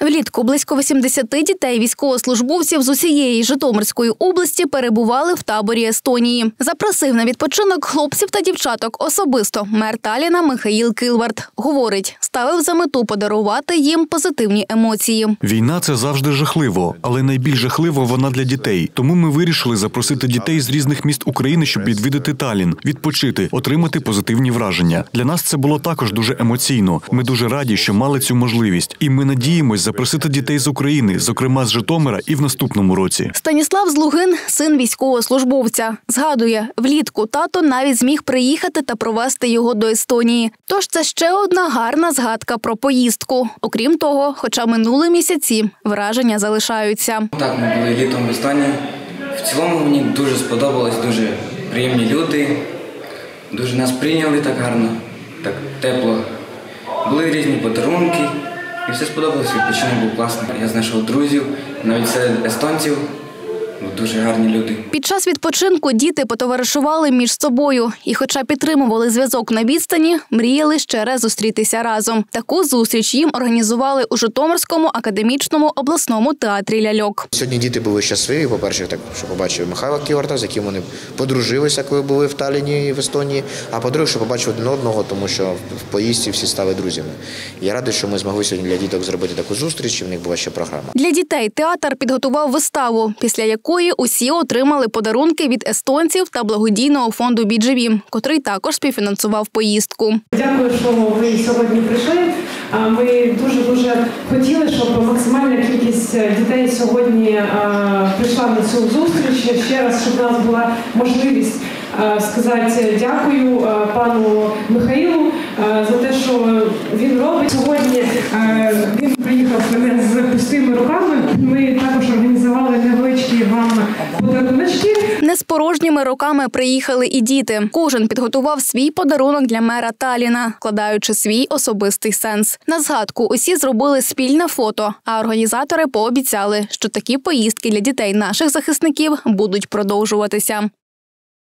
Влітку близько 80 дітей військовослужбовців з усієї Житомирської області перебували в таборі Естонії. Запросив на відпочинок хлопців та дівчаток особисто мер Талліна Михаїл Килвард. Говорить, ставив за мету подарувати їм позитивні емоції. Війна – це завжди жахливо, але найбільш жахливо вона для дітей. Тому ми вирішили запросити дітей з різних міст України, щоб відвідати Таллін, відпочити, отримати позитивні враження. Для нас це було також дуже емоційно. Ми дуже раді, що мали цю можливість. І ми надіємось запросити дітей з України, зокрема з Житомира, і в наступному році. Станіслав Злугин – син військовослужбовця. Згадує, влітку тато навіть зміг приїхати та провести його до Естонії. Тож це ще одна гарна згадка про поїздку. Окрім того, хоча минули місяці, враження залишаються. Так, ми були літом в Естонії. В цілому мені дуже сподобалось, дуже приємні люди. Дуже нас прийняли так гарно, так тепло. Були різні подарунки. І все сподобалося, відпочинок був класний. Я знайшов друзів, навіть серед естонців. Дуже гарні люди. Під час відпочинку діти потоваришували між собою. І хоча підтримували зв'язок на відстані, мріяли ще раз зустрітися разом. Таку зустріч їм організували у Житомирському академічному обласному театрі ляльок. Сьогодні діти були щасливі. По-перше, так, що побачили Михайла Килварда, з яким вони подружилися, коли були в Талліні і в Естонії. А по-друге, що побачили один одного, тому що в поїздці всі стали друзями. Я радий, що ми змогли сьогодні для діток зробити таку зустріч, і в них була ще програма. Для дітей театр підготував виставу, після якої усі отримали подарунки від естонців та благодійного фонду BGV, котрий також співфінансував поїздку. Дякую, що ви сьогодні прийшли. Ми дуже хотіли, щоб максимальна кількість дітей сьогодні прийшла на цю зустріч. Ще раз, щоб у нас була можливість сказати дякую пану Михаїлу за те, що він робить. Сьогодні він приїхав мене з пустими руками. Ми також організували невеличкі вам подаруночки. Не з порожніми руками приїхали і діти. Кожен підготував свій подарунок для мера Талліна, вкладаючи свій особистий сенс. На згадку усі зробили спільне фото, а організатори пообіцяли, що такі поїздки для дітей наших захисників будуть продовжуватися.